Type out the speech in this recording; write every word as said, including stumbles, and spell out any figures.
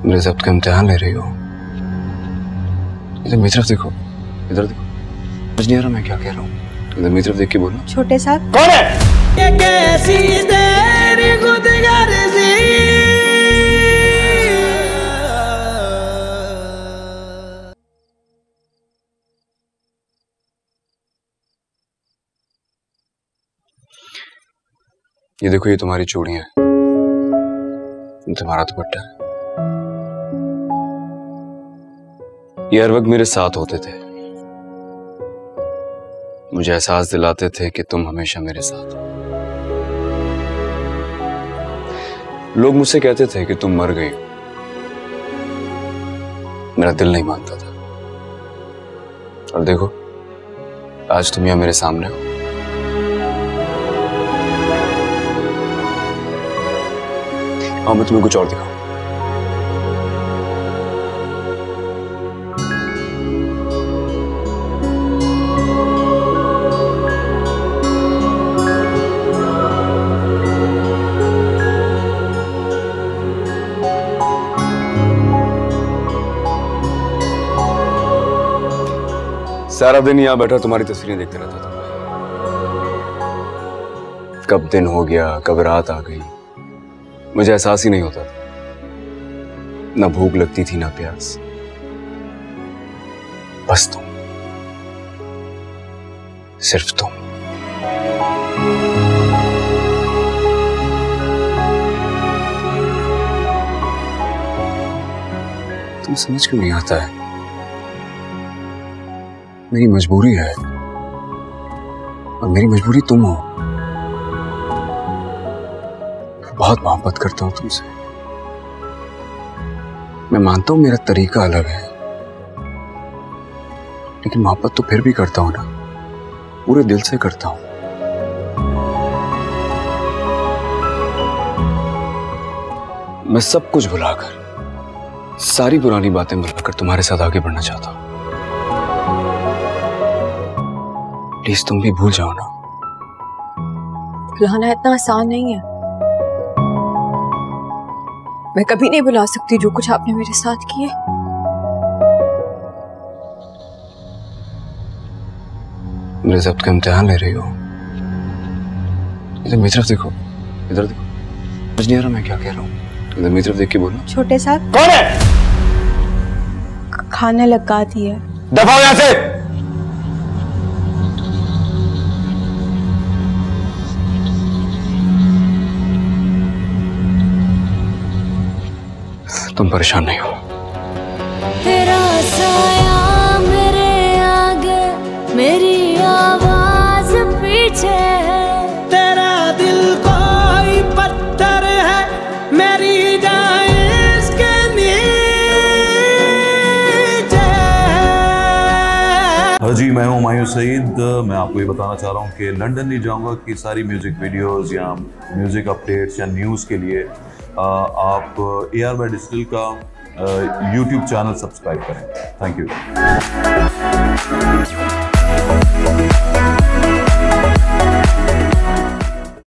मेरे ज़ब्त का इम्तिहान ले रही हो? इधर मेरी तरफ देखो, इधर देखो। समझ नहीं आ रहा मैं क्या कह रहा हूँ। इधर मेरी तरफ देख के बोलो। छोटे साहब कौन है? ये कैसी तेरी गुदगर्जी, ये देखो, ये तुम्हारी चूड़ियां हैं, तुम्हारा दुपट्टा है। ये हर वक्त मेरे साथ होते थे, मुझे एहसास दिलाते थे कि तुम हमेशा मेरे साथ हो। लोग मुझसे कहते थे कि तुम मर गई हो, मेरा दिल नहीं मानता था। और देखो, आज तुम यहां मेरे सामने हो। हाँ, मैं तुम्हें कुछ और दिखाऊं। सारा दिन यहां बैठा तुम्हारी तस्वीरें देखते रहता था। कब दिन हो गया, कब रात आ गई, मुझे एहसास ही नहीं होता था। ना भूख लगती थी, ना प्यास, बस तुम, सिर्फ तुम। तुम समझ क्यों नहीं आता है? मेरी मजबूरी है, और मेरी मजबूरी तुम हो। बहुत मोहब्बत करता हूं तुमसे। मैं मानता हूं मेरा तरीका अलग है, लेकिन मोहब्बत तो फिर भी करता हूं ना, पूरे दिल से करता हूं। मैं सब कुछ भुलाकर, सारी पुरानी बातें भुलाकर तुम्हारे साथ आगे बढ़ना चाहता हूं। प्लीज तुम भी भूल जाओ ना। भुलाना इतना आसान नहीं है। मैं कभी नहीं भुला सकती जो कुछ आपने मेरे साथ किए। मेरे ज़ब्त का इम्तिहान ले रही हो? इधर मेरी तरफ देखो, इधर देखो। समझ नहीं आ रहा मैं क्या कह रहा हूँ। इधर मेरी तरफ देख के बोलो। छोटे साहब कौन है? खाने लगा दिया। दफा हो यहां से। तुम परेशान नहीं हो। तेरा साया मेरे आगे, मेरी आवाज पीछे है। तेरा दिल कोई पत्थर है, मेरी जान इसके नीचे है। हाँ जी, मैं हूँ मायूस सईद। मैं आपको ये बताना चाह रहा हूँ कि लंदन नहीं जाऊँगा कि सारी म्यूज़िक वीडियोज़ या म्यूज़िक अपडेट्स या न्यूज़ के लिए आप ए आर वाई डिजिटल का यूट्यूब चैनल सब्सक्राइब करें। Thank you.